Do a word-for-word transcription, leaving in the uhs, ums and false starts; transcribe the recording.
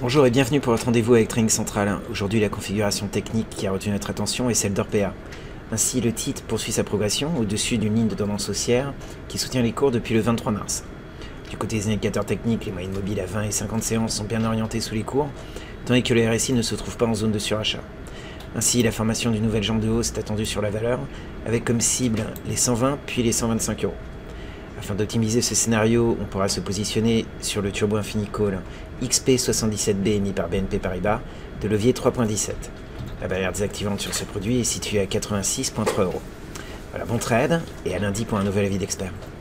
Bonjour et bienvenue pour votre rendez-vous avec Training Central. Aujourd'hui, la configuration technique qui a retenu notre attention est celle d'Orpea. Ainsi, le titre poursuit sa progression au-dessus d'une ligne de tendance haussière qui soutient les cours depuis le vingt-trois mars. Du côté des indicateurs techniques, les moyennes mobiles à vingt et cinquante séances sont bien orientées sous les cours, tandis que le R S I ne se trouve pas en zone de surachat. Ainsi, la formation d'une nouvelle jambe de hausse est attendue sur la valeur, avec comme cible les cent vingt puis les cent vingt-cinq euros. Afin d'optimiser ce scénario, on pourra se positionner sur le Turbo Infini Call X P soixante-dix-sept B émis par B N P Paribas de levier trois virgule dix-sept. La barrière désactivante sur ce produit est située à quatre-vingt-six virgule trois euros. Voilà, bon trade et à lundi pour un nouvel avis d'expert.